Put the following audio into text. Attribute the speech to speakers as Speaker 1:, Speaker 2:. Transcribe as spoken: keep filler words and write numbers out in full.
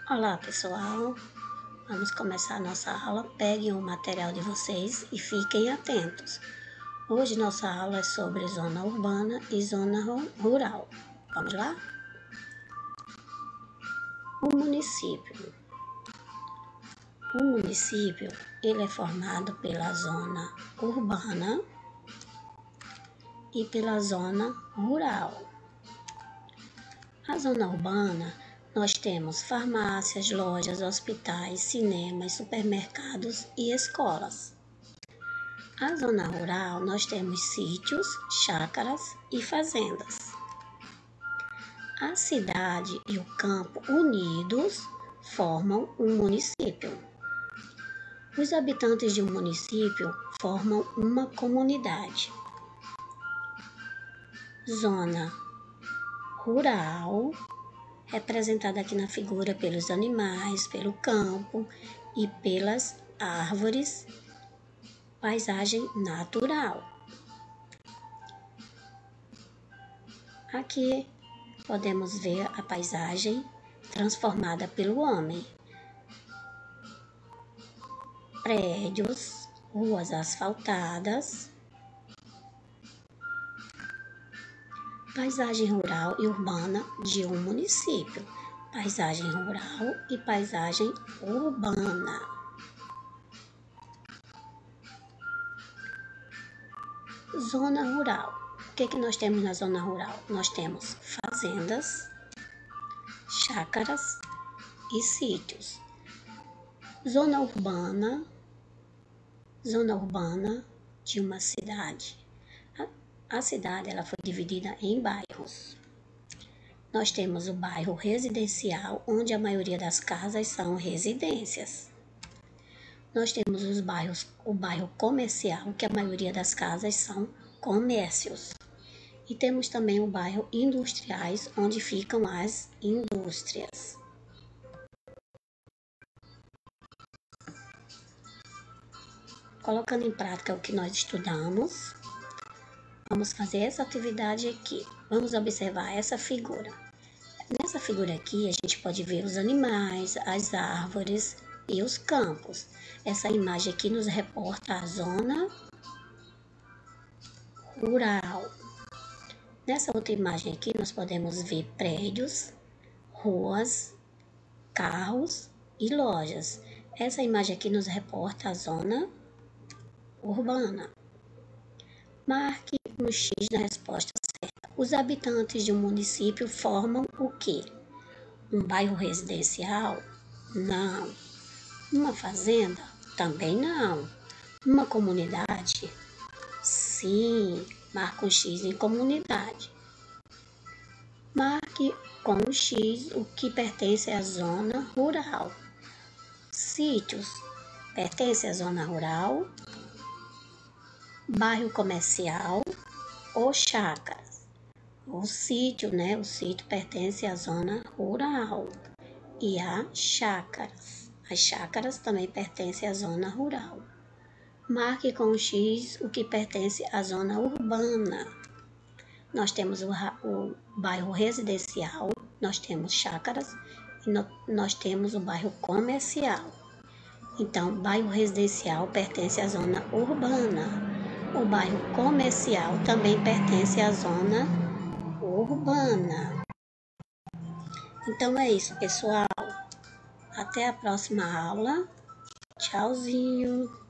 Speaker 1: Olá pessoal, vamos começar a nossa aula. Peguem o material de vocês e fiquem atentos. Hoje nossa aula é sobre zona urbana e zona rural. Vamos lá? O município. O município ele é formado pela zona urbana e pela zona rural. A zona urbana, nós temos farmácias, lojas, hospitais, cinemas, supermercados e escolas. A zona rural, nós temos sítios, chácaras e fazendas. A cidade e o campo unidos formam um município. Os habitantes de um município formam uma comunidade. Zona rural, representada aqui na figura pelos animais, pelo campo e pelas árvores, paisagem natural. Aqui podemos ver a paisagem transformada pelo homem. Prédios, ruas asfaltadas, paisagem rural e urbana de um município, paisagem rural e paisagem urbana. Zona rural. O que, que nós temos na zona rural? Nós temos fazendas, chácaras e sítios. Zona urbana, zona urbana de uma cidade. A, a cidade ela foi dividida em bairros. Nós temos o bairro residencial, onde a maioria das casas são residências. Nós temos os bairros, o bairro comercial, que a maioria das casas são comércios. E temos também o bairro industriais, onde ficam as indústrias. Colocando em prática o que nós estudamos, vamos fazer essa atividade aqui. Vamos observar essa figura. Nessa figura aqui, a gente pode ver os animais, as árvores e os campos. Essa imagem aqui nos reporta a zona rural. Nessa outra imagem aqui, nós podemos ver prédios, ruas, carros e lojas. Essa imagem aqui nos reporta a zona urbana. Marque um X na resposta certa. Os habitantes de um município formam o quê? Um bairro residencial? Não. Uma fazenda? Também não. Uma comunidade? Sim. Marque um X em comunidade. Marque com um X o que pertence à zona rural. Sítios pertence à zona rural, bairro comercial ou chácaras. O sítio, né? O sítio pertence à zona rural e a chácaras. As chácaras também pertencem à zona rural. Marque com um X o que pertence à zona urbana. Nós temos o, o bairro residencial, nós temos chácaras e no, nós temos o bairro comercial. Então, bairro residencial pertence à zona urbana. O bairro comercial também pertence à zona urbana. Então é isso, pessoal. Até a próxima aula. Tchauzinho.